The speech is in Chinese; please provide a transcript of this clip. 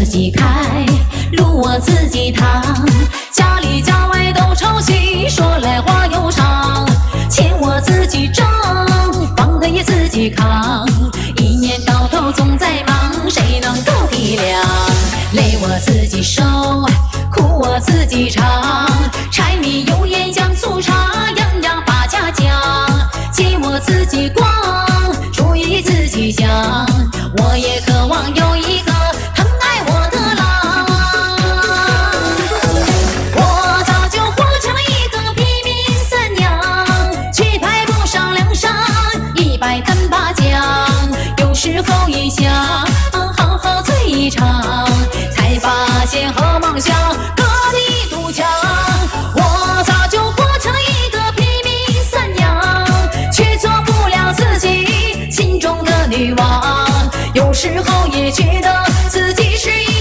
己开，路我自己趟，家里家外都抄袭，说来话又长，钱我自己挣，房贷也自己扛，一年到头总在忙，谁能够体谅？累我自己受，苦我自己尝，柴米油盐酱醋茶，样样把家讲，街我自己逛，主意自己想，我也渴望有一个疼爱我的郎。我早就活成了一个平民三娘，却派不上梁上100单把奖，有时候一想，好好醉一场，才发现和梦想隔壁堵墙。我早就活成了一个平民三娘，却做不了自己心中的女王，有时候也觉得自己是一